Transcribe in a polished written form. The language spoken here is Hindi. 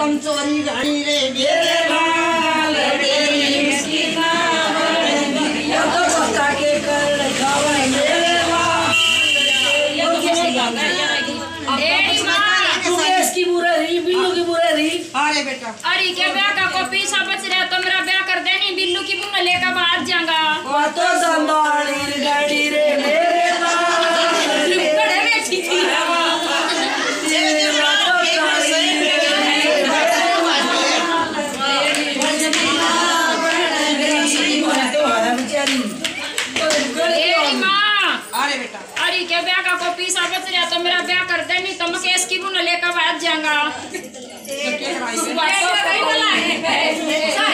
कम चोरी गाड़ी रे मेरे लाल तेरी इसकी नाम ये तो बता के कर खावा मेरे लाल ये तो कैसे गाता है ए मां तू इसकी बुरा रही बिल्लू की बुरा रही। अरे बेटा अरे क्या ब्याह का को पैसा बच रहा तो मेरा ब्याह कर देनी बिल्लू की बुना लेकर बाहर जाऊंगा वो तो संभाली गाड़ी रे मेरे लाल बड़े बेटी थी अरे क्या ब्याह का को पैसा बच रहा तो मेरा ब्याह कर दे नहीं तो मैं केस की बुना लेकर बाहर जाऊंगा